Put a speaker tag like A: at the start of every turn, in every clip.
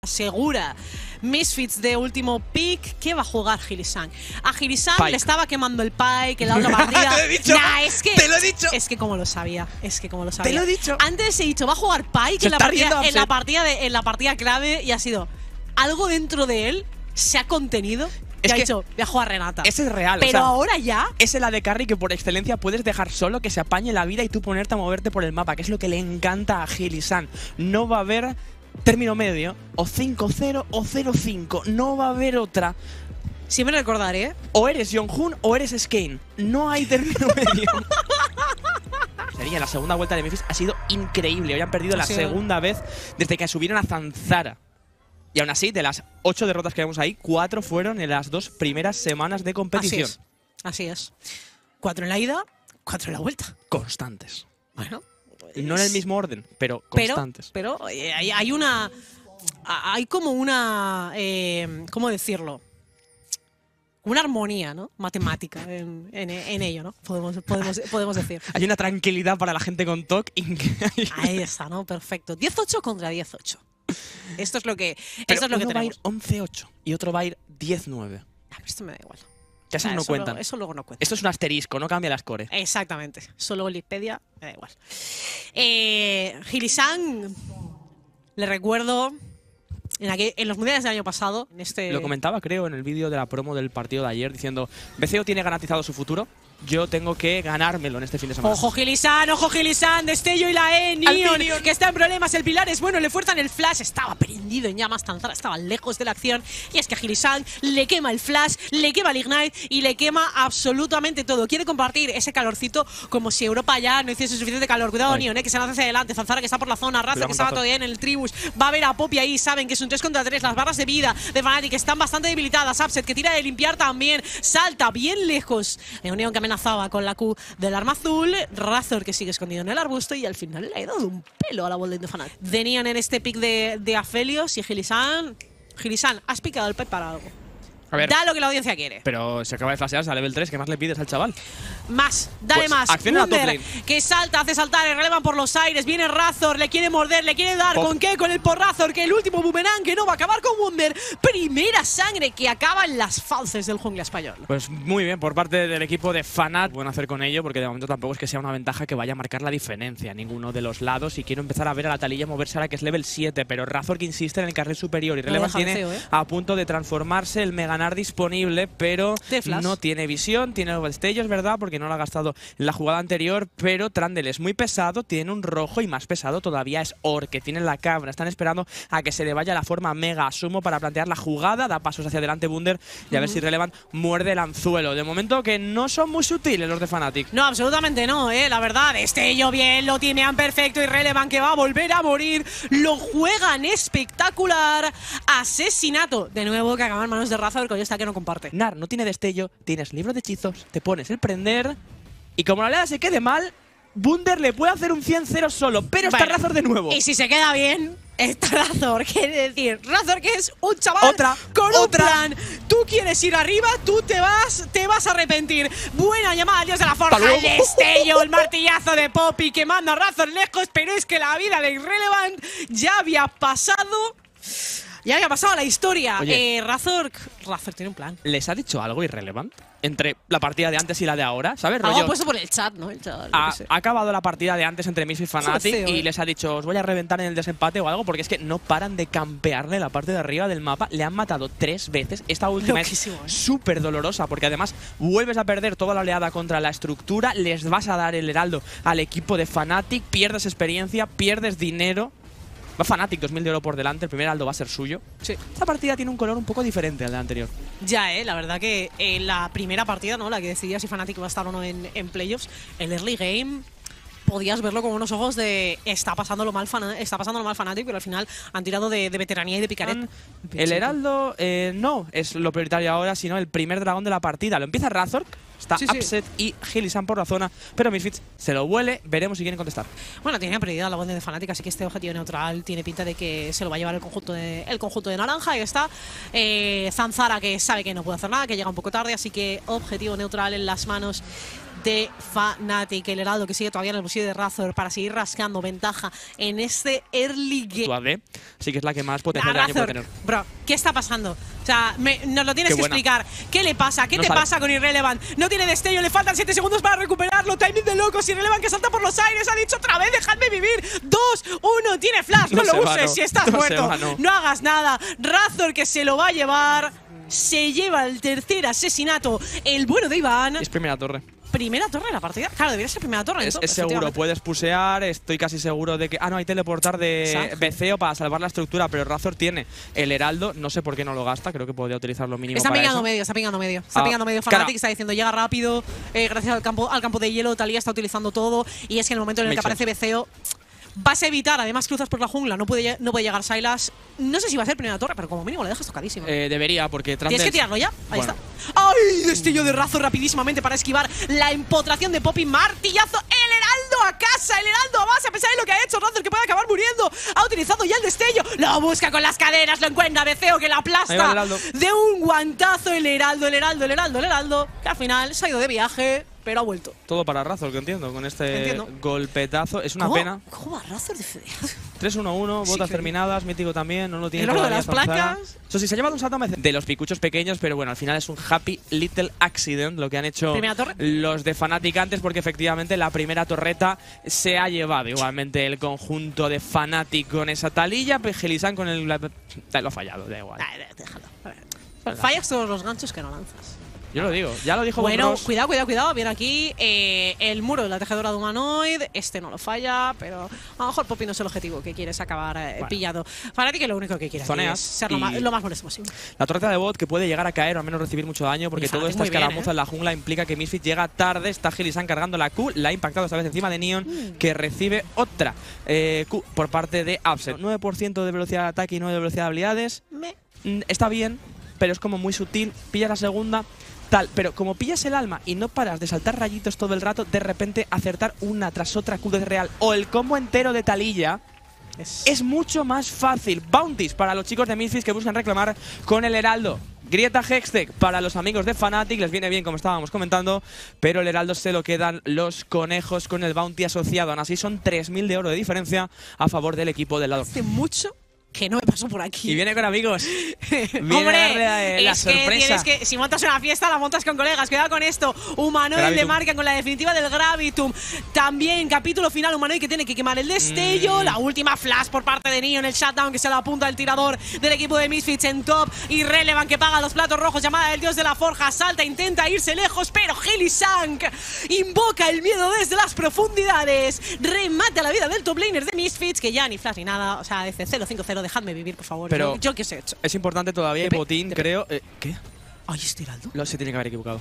A: segura. Misfits de último pick. ¿Qué va a jugar Hili-san? A Hili-san le estaba quemando el Pike en la otra partida.
B: ¡Te lo he dicho!
A: Nah, es que,
B: ¡Te lo he dicho!
A: Es que como lo sabía. Es que como lo sabía.
B: ¡Te lo he dicho!
A: Antes he dicho, va a jugar Pike en la partida clave y ha sido algo dentro de él se ha contenido. Y ha dicho, voy a jugar Renata.
B: Ese es real.
A: Pero
B: o sea,
A: ahora ya.
B: Es el AD Carry que por excelencia puedes dejar solo, que se apañe la vida y tú ponerte a moverte por el mapa, que es lo que le encanta a Hili-san. No va a haber término medio, o 5-0 o 0-5. No va a haber otra.
A: Siempre recordaré.
B: O eres Jong-un o eres Skane. No hay término medio. Sería la segunda vuelta de Memphis ha sido increíble. Habían perdido la segunda vez desde que subieron a Zanzara. Y aún así, de las 8 derrotas que vemos ahí, 4 fueron en las 2 primeras semanas de competición.
A: Así es. 4 en la ida, 4 en la vuelta.
B: Constantes.
A: Bueno.
B: No en el mismo orden, pero constantes.
A: Pero hay una… Hay como una… ¿cómo decirlo? Una armonía, ¿no? Matemática en ello, ¿no? Podemos decir.
B: Hay una tranquilidad para la gente con TOC increíble.
A: Ahí está, ¿no? Perfecto. 18 contra 18. Esto es lo que,
B: uno va a ir
A: tenemos.
B: 11-8 y otro va a ir 10-9.
A: Esto me da igual.
B: Que eso no cuentan.
A: Eso luego no cuenta.
B: Esto es un asterisco, no cambia la score.
A: Exactamente. Solo Wikipedia me da igual. Hili-san, le recuerdo en los mundiales del año pasado.
B: Lo comentaba, creo, en el vídeo de la promo del partido de ayer, diciendo: BCO tiene garantizado su futuro. Yo tengo que ganármelo en este fin de semana.
A: ¡Ojo Hili-san! Destello y la Neon, que está en problemas. El pilar es bueno, le fuerzan el flash. Estaba prendido en llamas, Zanzara estaba lejos de la acción. Y es que a Hili-san le quema el flash, le quema el ignite y le quema absolutamente todo. Quiere compartir ese calorcito como si Europa ya no hiciese suficiente calor. Cuidado, Neon, que se lanza hacia adelante. Zanzara que está por la zona, Raza que estaba todavía en el Tribus. Va a ver a Poppy ahí, saben que es un 3 contra 3. Las barras de vida de Fnatic están bastante debilitadas. Upset que tira de limpiar también. Salta bien lejos. Neon que amenazaba con la Q del arma azul. Razor que sigue escondido en el arbusto y al final le ha dado un pelo a la bold de Fnatic. Venían en este pick de Aphelios y Hili-san, has picado el pick para algo.
B: A ver,
A: da lo que la audiencia quiere.
B: Pero se acaba de flashearse a level 3. ¿Qué más le pides al chaval?
A: Más, dale
B: pues
A: más.
B: Acciona la top lane.
A: Que salta, hace saltar, relevan por los aires. Viene Razor, le quiere morder, le quiere dar. ¿Con qué? Con el por Razor, que el último boomerang que no va a acabar con Wunder. Primera sangre que acaba en las fauces del jungla español.
B: Pues muy bien, por parte del equipo de Fnatic. Bueno hacer con ello, porque de momento tampoco es que sea una ventaja que vaya a marcar la diferencia en ninguno de los lados. Y quiero empezar a ver a la Taliyah moverse ahora que es level 7. Pero Razor que insiste en el carril superior. Y Relevan tiene a punto de transformarse el Meganar disponible. Pero no tiene visión, tiene los destellos, ¿verdad? Porque no lo ha gastado en la jugada anterior. Pero Trundle es muy pesado, tiene un rojo y más pesado todavía es Orc, que tiene la cabra. Están esperando a que se le vaya la forma Mega Sumo para plantear la jugada. Da pasos hacia adelante Wunder y a ver si Relevant muerde el anzuelo. De momento que no son muy sutiles los de Fnatic.
A: No, absolutamente no, la verdad. Destello bien, lo timean perfecto y Relevant que va a volver a morir. Lo juegan espectacular. Asesinato. De nuevo que acaba en manos de Razor, que hoy está que no comparte.
B: Nar no tiene destello, tienes libro de hechizos, te pones el prender y como la oleada se quede mal, Wunder le puede hacer un 100-0 solo, pero está Razor de nuevo.
A: Y si se queda bien, está Razor, quiere decir, Razor que es un chaval con un plan. Tú quieres ir arriba, tú te vas a arrepentir. Buena llamada al dios de la forja, el destello, el martillazo de Poppy que manda a Razor lejos, pero es que la vida de Irrelevant ya había pasado. Ya había pasado la historia.
B: Oye,
A: Razor tiene un plan.
B: ¿Les ha dicho algo Irrelevant entre la partida de antes y la de ahora? ¿Sabes?
A: Algo ha puesto por el chat, ¿no?
B: Ha acabado la partida de antes entre Misfits y Fnatic y les ha dicho: os voy a reventar en el desempate o algo, porque es que no paran de campearle la parte de arriba del mapa. Le han matado 3 veces. Esta última es súper dolorosa, porque además vuelves a perder toda la oleada contra la estructura. Les vas a dar el heraldo al equipo de Fnatic. Pierdes experiencia, pierdes dinero. Va Fnatic, 2000 de oro por delante, el primer heraldo va a ser suyo. Sí. Esta partida tiene un color un poco diferente al de la anterior.
A: Ya, la verdad que la primera partida, ¿no? La que decidía si Fnatic iba a estar o no en playoffs, el early game podías verlo con unos ojos de está pasando mal Fnatic, pero al final han tirado de veteranía y de picaret.
B: El heraldo no es lo prioritario ahora, sino el primer dragón de la partida. Lo empieza Razor, está Upset y Hili-san por la zona, pero Misfits se lo huele. Veremos si quieren contestar.
A: Bueno, tiene prioridad la voz de Fnatic, así que este objetivo neutral tiene pinta de que se lo va a llevar el conjunto de naranja. Ahí está Zanzara, que sabe que no puede hacer nada, que llega un poco tarde, así que objetivo neutral en las manos de Fnatic. El Heraldo que sigue todavía en el bolsillo de Razor para seguir rascando ventaja en este early game.
B: Tu AD sí que es la que más potencial de daño puede tener.
A: Bro, ¿qué está pasando? O sea, nos lo tienes que explicar. ¿Qué le pasa? ¿Qué te pasa con Irrelevant? No tiene destello, le faltan 7 segundos para recuperarlo. Timing de locos. Irrelevant que salta por los aires. Ha dicho otra vez, dejadme vivir. 2, 1, tiene flash. No lo uses si estás muerto. No hagas nada. Razor que se lo va a llevar. Se lleva el tercer asesinato. El bueno de Iván.
B: Es primera torre.
A: ¿Primera torre de la partida? Claro, debería ser primera torre.
B: Es seguro, puedes pusear, estoy casi seguro de que… Ah, no, hay teleportar de Beceo para salvar la estructura, pero Razor tiene el Heraldo, no sé por qué no lo gasta, creo que podría utilizarlo mínimo
A: está
B: para
A: pingando
B: eso.
A: medio, está pingando medio. Está pingando medio Fnatic, está diciendo llega rápido, gracias al campo de hielo, Talía está utilizando todo, y es que en el momento en el que aparece Beceo… Vas a evitar, además cruzas por la jungla, no puede llegar Sylas. No sé si va a ser primera torre, pero como mínimo le dejas tocadísimo.
B: Debería, porque
A: tienes que tirarlo ya. Ahí está. ¡Ay! Destello de Razor rapidísimamente para esquivar la empotración de Poppy. Martillazo. El Heraldo a casa. El Heraldo a base, a pesar de lo que ha hecho Razor, que puede acabar muriendo. Ha utilizado ya el destello. Lo busca con las cadenas, lo encuentra Beceo, que la aplasta. De un guantazo el Heraldo, que al final se ha ido de viaje, pero ha vuelto.
B: Todo para Razor, que entiendo, con este golpetazo. Es una pena.
A: ¿Cómo va Razor de fedeado?
B: 3-1-1, botas terminadas, mítico también, no lo tiene
A: el oro de
B: todavía
A: las placas.
B: Eso sí, se ha llevado un salto de los picuchos pequeños, pero bueno, al final es un happy little accident lo que han hecho los de Fnatic antes, porque efectivamente la primera torreta se ha llevado igualmente el conjunto de Fnatic con esa talilla, Helisan con el… Lo ha fallado, da igual.
A: Déjalo. Fallas todos los ganchos que no lanzas.
B: Yo lo digo, ya lo dijo
A: Bueno, cuidado. Viene aquí el muro de la tejedora de humanoid. Este no lo falla, pero a lo mejor Poppy no es el objetivo que quieres acabar pillado. Fnatic que lo único que quiere es ser lo más molesto posible.
B: La torreta de bot que puede llegar a caer o al menos recibir mucho daño, porque toda esta escaramuza en la jungla implica que Misfit llega tarde. Está Helisan cargando la Q, la ha impactado esta vez encima de Neon, que recibe otra Q por parte de Upset. 9% de velocidad de ataque y 9% de velocidad de habilidades. Está bien, pero es como muy sutil. Pilla la segunda. Pero como pillas el alma y no paras de saltar rayitos todo el rato, de repente acertar una tras otra Q de real o el combo entero de Taliyah es mucho más fácil. Bounties para los chicos de Misfits que buscan reclamar con el Heraldo. Grieta Hextech para los amigos de Fnatic, les viene bien como estábamos comentando, pero el Heraldo se lo quedan los conejos con el bounty asociado. Aún así son 3000 de oro de diferencia a favor del equipo del lado.
A: Hace mucho que no me paso por aquí.
B: Y viene con amigos.
A: Hombre,
B: la sorpresa.
A: Que si montas una fiesta, la montas con colegas. Cuidado con esto. Humanoid le marca con la definitiva del Gravitum. También capítulo final, Humanoid que tiene que quemar el destello. La última flash por parte de Neon, el shutdown que se la apunta el tirador del equipo de Misfits en top. Irrelevant que paga los platos rojos. Llamada del dios de la forja. Salta, intenta irse lejos, pero Helisan invoca el miedo desde las profundidades. Remata la vida del top laner de Misfits, que ya ni flash ni nada. O sea, desde 0-5-0. Dejadme vivir, por favor.
B: Pero
A: yo qué os he hecho.
B: Es importante todavía, botín, creo… ¿Qué?
A: Ay, ¿este Heraldo?
B: Se tiene que haber equivocado.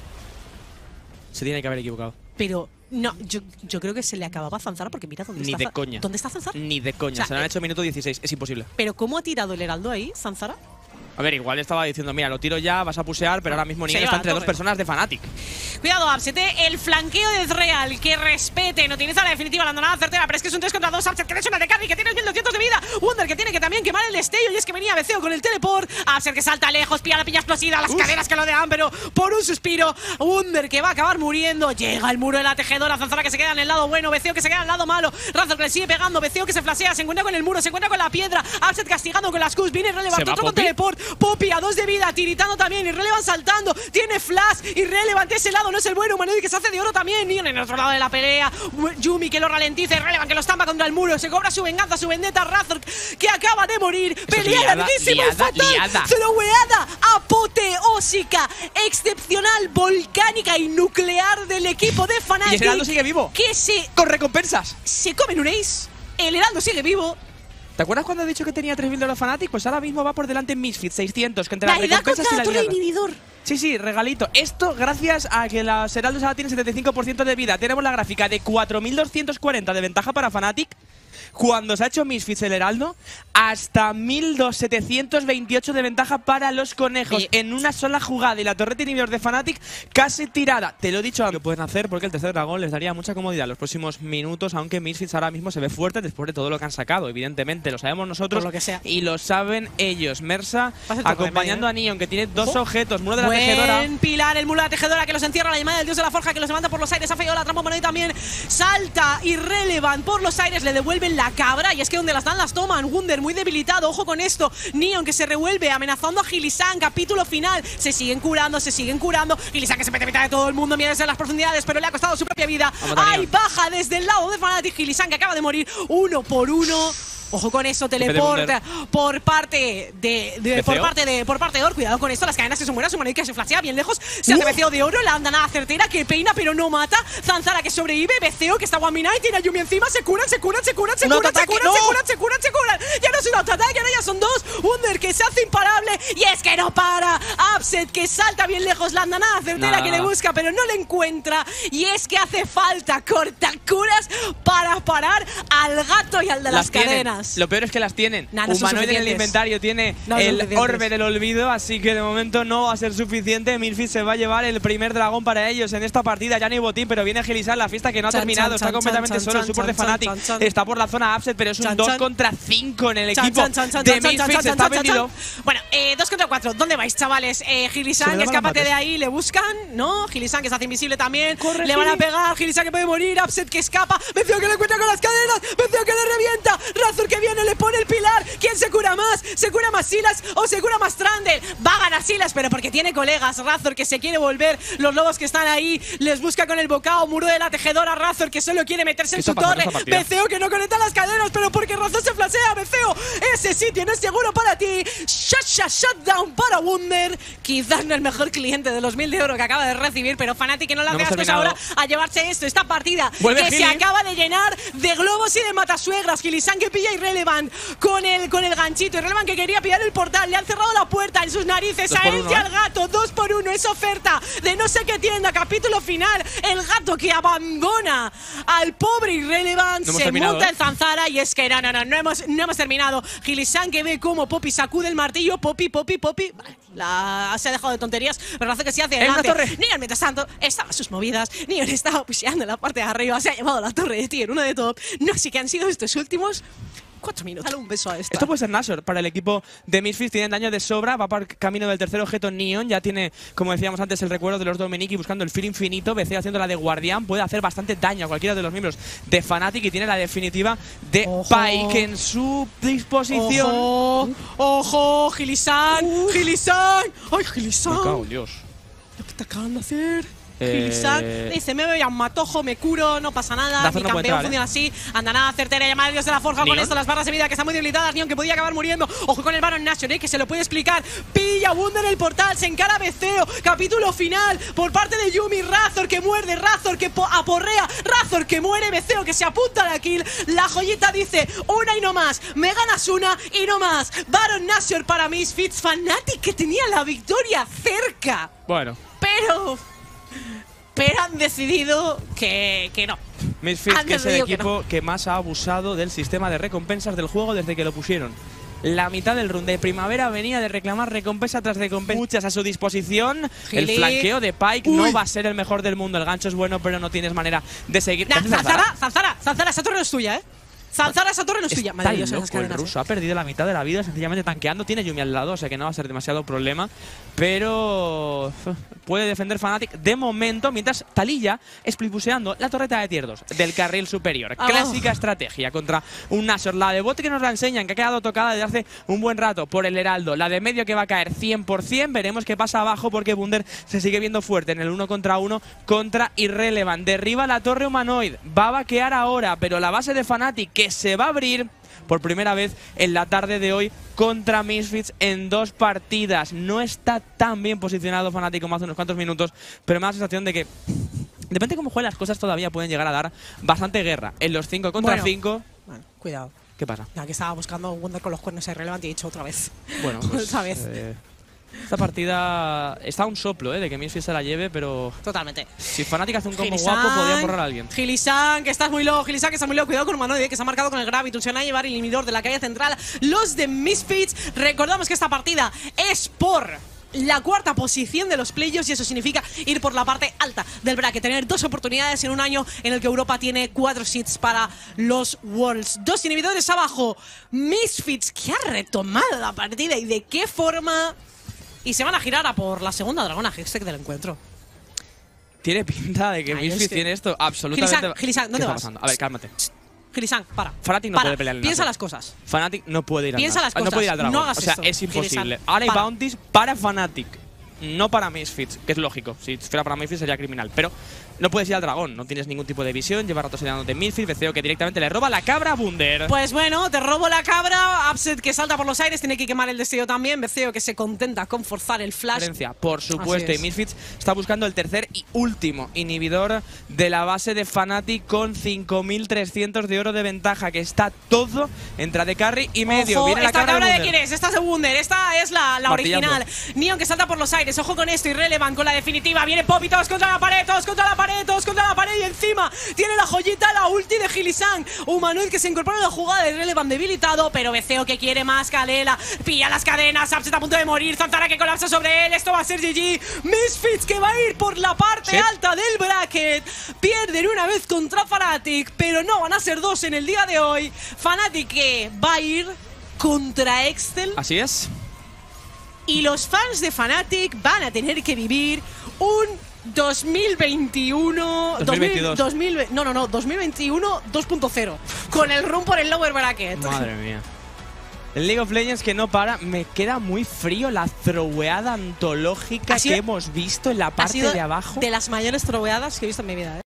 A: Pero, no, yo creo que se le acababa a Zanzara porque mira dónde está.
B: Ni de coña.
A: ¿Dónde está Zanzara?
B: Ni de coña. O sea, se lo han hecho minuto 16. Es imposible.
A: ¿Pero cómo ha tirado el Heraldo ahí, Zanzara?
B: A ver, igual estaba diciendo, mira, lo tiro ya, vas a pusear, pero ahora mismo Neon está entre dos personas de Fnatic.
A: Cuidado, Upset, el flanqueo de Real, que respete, no utiliza la definitiva, la andonada certera, pero es que es un 3 contra 2, Upset que le echa una de carry, que tiene 1200 de vida, Wunder que tiene que también quemar el destello, y es que venía Beceo con el teleport, Upset que salta lejos, pilla la piña explosiva, las cadenas que lo dejan, pero por un suspiro, Wunder que va a acabar muriendo, llega el muro de la tejedora, Zanzara que se queda en el lado bueno, Beceo que se queda en el lado malo, Razor que le sigue pegando, Beceo que se flasea, se encuentra con el muro, se encuentra con la piedra, Upset castigando con las Qs, viene Irrelevant, otro con teleport, Poppy a 2 de vida, tiritando también, Irrelevant saltando, tiene flash, Irrelevant ese lado no es el bueno, Humanoid que se hace de oro también, y en el otro lado de la pelea, Yuumi que lo ralentiza, Irrelevant que lo estampa contra el muro, se cobra su venganza, su vendetta, Razor que acaba de morir, pelea larguísima y fatal, celoweada, apoteósica, excepcional, volcánica y nuclear del equipo de Fnatic.
B: Y el Heraldo sigue vivo,
A: que
B: con recompensas,
A: se comen un ace, el Heraldo sigue vivo.
B: ¿Te acuerdas cuando he dicho que tenía 3000 de los Fnatic? Pues ahora mismo va por delante en Misfit, 600, que entre las recompensas y la liada. Sí, regalito. Esto gracias a que los Heraldos ahora tienen 75% de vida. Tenemos la gráfica de 4240 de ventaja para Fnatic, cuando se ha hecho Misfits el Heraldo, hasta 1728 de ventaja para los conejos en una sola jugada. Y la torreta inhibidor de Fnatic casi tirada. Te lo he dicho, lo pueden hacer porque el tercer dragón les daría mucha comodidad en los próximos minutos, aunque Misfits ahora mismo se ve fuerte después de todo lo que han sacado. Evidentemente, lo sabemos nosotros
A: lo que sea.
B: y lo saben ellos. Mersa acompañando a Neon, que tiene dos objetos. Muro de la
A: Buen
B: tejedora.
A: pilar, el muro de la tejedora que los encierra, la llamada del dios de la forja que los levanta por los aires. Ha fallado la trampa y también salta Irrelevant por los aires, le devuelven la cabra. Y es que donde las dan las toman. Wunder muy debilitado, ojo con esto. Neon que se revuelve amenazando a Gilisan. Capítulo final, se siguen curando, Gilisan que se mete a mitad de todo el mundo, mira desde las profundidades, pero le ha costado su propia vida. Hay baja desde el lado de Fnatic. Gilisan que acaba de morir 1 por 1. Ojo con eso, teleporta por parte de Or. Cuidado con esto, las cadenas que son buenas, Humanoid que se flashea bien lejos. Se hace BCO de oro, la andanada certera que peina pero no mata. Zanzara que sobrevive, BCO que está one minute, tiene a Yumi encima, se curan. Ya no es un autoataque, ahora ya son dos. Wunder que se hace imparable y es que no para. Upset que salta bien lejos, la andanada certera que le busca pero no le encuentra. Y es que hace falta cortacuras para parar al gato y al de las cadenas.
B: Lo peor es que las tienen.
A: Humanoid
B: en el inventario tiene el orbe del olvido, así que de momento no va a ser suficiente. Misfits se va a llevar el primer dragón para ellos en esta partida. Ya no hay botín, pero viene Gilisan, la fiesta que no ha terminado. Está completamente solo el support de Fnatic. Está por la zona Upset, pero es un 2 contra 5 en el equipo de Misfits. Está vendido.
A: Bueno, 2 contra 4. ¿Dónde vais, chavales? Gilisan, escápate de ahí, le buscan. No, Gilisan que se hace invisible también. Le van a pegar, Gilisan que puede morir. Upset que escapa. Venció que le encuentra con las cadenas. Venció que le revienta. Razor que viene, le pone el pilar. ¿Quién se cura más? ¿Se cura más Silas o se cura más Trundle? Va a ganar Silas, pero porque tiene colegas. Razor que se quiere volver. Los lobos que están ahí les busca con el bocado. Muro de la tejedora. Razor que solo quiere meterse en su torre. BCO que no conecta las cadenas, pero porque Razor se flashea. BCO, ese sitio no es seguro para ti. Shutdown para Wunder. Quizás no el mejor cliente de los 1000 de oro que acaba de recibir, pero Fnatic que no le hace gastos ahora a llevarse esta partida que se acaba de llenar de globos y de matasuegras. Gilisan que pilla Irrelevant con el ganchito. Irrelevant que quería pillar el portal. Le han cerrado la puerta en sus narices. A él y al gato. 2 por 1. Es oferta de no sé qué tienda. Capítulo final. El gato que abandona al pobre Irrelevant. Se monta en Zanzara. Y es que no hemos terminado. Gilisan que ve cómo Poppy sacude el martillo. Poppy. Se ha dejado de tonterías, pero hace que se hace adelante. Neon, mientras tanto, estaba a sus movidas. Neon estaba pusheando en la parte de arriba. Se ha llevado la torre de tier 1 de top. No sé qué han sido estos últimos 4 minutos. Dale un beso a esto.
B: Esto puede ser Nashor para el equipo de Misfits. Tienen daño de sobra. Va para el camino del tercer objeto Neon. Ya tiene, como decíamos antes, el recuerdo de los Domeniki buscando el fear infinito. BC haciendo la de guardián. Puede hacer bastante daño a cualquiera de los miembros de Fnatic. Y tiene la definitiva de Pyke en su disposición.
A: ¡Ojo! ¡Gilisan! ¡Gilisan! ¡Ay, Gilisan!
B: Me cago en Dios.
A: ¿Qué te acaban de hacer? Gilisan dice, me voy a un matojo, me curo, no pasa nada, mi campeón funciona así. Andanada certera, llamada Dios de la forja. Con esto las barras de vida que están muy debilitadas. Neon que podía acabar muriendo. Ojo con el Baron Nation, que se lo puede explicar. Pilla Wunder en el portal, se encara BCO. Capítulo final por parte de Yumi. Razor que muerde, Razor que aporrea, Razor que muere, BCO que se apunta a la kill. La joyita dice, una y no más, me ganas una y no más. Baron Nation para Misfits. Fnatic que tenía la victoria cerca.
B: Bueno,
A: pero han decidido que no.
B: Misfits, que es el equipo que más ha abusado del sistema de recompensas del juego desde que lo pusieron. La mitad del run de primavera venía de reclamar recompensa tras recompensa. Muchas a su disposición. El flanqueo de Pyke no va a ser el mejor del mundo. El gancho es bueno, pero no tienes manera de seguir.
A: Zanzara, esa torre no es tuya, ¿eh? Zanzara, esa torre no es tuya. Maravilloso.
B: El ruso ha perdido la mitad de la vida sencillamente tanqueando. Tiene Yumi al lado, o sea que no va a ser demasiado problema. Pero puede defender Fnatic de momento, mientras Taliyah explipuseando la torreta de tier 2 del carril superior. Clásica estrategia contra un Nashor. La de bot que nos la enseñan, que ha quedado tocada desde hace un buen rato por el Heraldo. La de medio que va a caer 100%. Veremos qué pasa abajo porque Wunder se sigue viendo fuerte en el 1 contra 1 contra Irrelevant. Derriba la torre Humanoid. Va a vaquear ahora, pero la base de Fnatic que se va a abrir por primera vez en la tarde de hoy contra Misfits en 2 partidas. No está tan bien posicionado Fnatic como hace unos cuantos minutos, pero me da la sensación de que depende de cómo jueguen las cosas, todavía pueden llegar a dar bastante guerra en los 5 contra 5.
A: Bueno, cuidado.
B: ¿Qué pasa?
A: Ya que estaba buscando Wunder con los cuernos Irrelevant y he dicho otra vez.
B: Bueno, pues,
A: otra vez.
B: Esta partida está a un soplo, de que Misfits se la lleve, pero
A: Totalmente.
B: si Fnatic hace un combo guapo, podría borrar a alguien.
A: Gilisan, que estás muy low. Gilisan, que está muy low. Cuidado con Humanoide, que se ha marcado con el Graviton. Se van a llevar el inhibidor de la calle central. Los de Misfits. Recordamos que esta partida es por la cuarta posición de los playoffs y eso significa ir por la parte alta del bracket, tener 2 oportunidades en un año en el que Europa tiene 4 seeds para los Worlds. 2 inhibidores abajo. Misfits, que ha retomado la partida y de qué forma. Y se van a girar a por la segunda dragona Hextech del encuentro.
B: Tiene pinta de que Misfits tiene esto absolutamente.
A: Gilisan, ¿dónde vas?
B: Pasando? A ver, cálmate.
A: Gilisan, para.
B: Fnatic no puede pelear en el
A: Piensa
B: Nasus.
A: las cosas.
B: Fnatic no puede ir al
A: Piensa las
B: Nasus.
A: cosas.
B: No puede ir al Dragon.
A: No hagas
B: o sea,
A: esto,
B: es imposible.
A: Gilisan.
B: Ahora hay
A: Para.
B: bounties para Fnatic, no para Misfits, que es lógico. Si fuera para Misfits sería criminal. Pero no puedes ir al dragón. No tienes ningún tipo de visión. Lleva rato señalándote Misfits. Veceo que directamente le roba la cabra a Wunder.
A: Pues bueno, te robo la cabra. Upset que salta por los aires. Tiene que quemar el destello también. Veceo que se contenta con forzar el flash.
B: Por supuesto. Y Misfits está buscando el tercer y último inhibidor de la base de Fnatic con 5.300 de oro de ventaja. Que está todo entre de carry y medio.
A: Ojo,
B: viene la
A: ¿esta cabra de
B: Wunder.
A: quién es? Esta es de Wunder. Esta es la
B: Martillando.
A: original. Neon que salta por los aires. Ojo con esto. Irrelevant con la definitiva. Viene Popitos contra la pared. Todos contra la pared. Todos contra la pared. Y encima tiene la joyita, la ulti de Gilisan. Humanoid que se incorpora a la jugada de Irrelevant debilitado. Pero Veceo que quiere más. Kalela pilla las cadenas. Upset a punto de morir. Zanzara que colapsa sobre él. Esto va a ser GG. Misfits que va a ir por la parte alta del bracket. Pierden una vez contra Fnatic. Pero no van a ser 2 en el día de hoy. Fnatic que va a ir contra Excel.
B: Así es.
A: Y los fans de Fnatic van a tener que vivir un 2021
B: 2022.
A: 2021 2.0 con el run por el lower bracket.
B: Madre mía. El League of Legends que no para. Me queda muy frío la throweada antológica que hemos visto en la parte de abajo.
A: De las mayores throweadas que he visto en mi vida,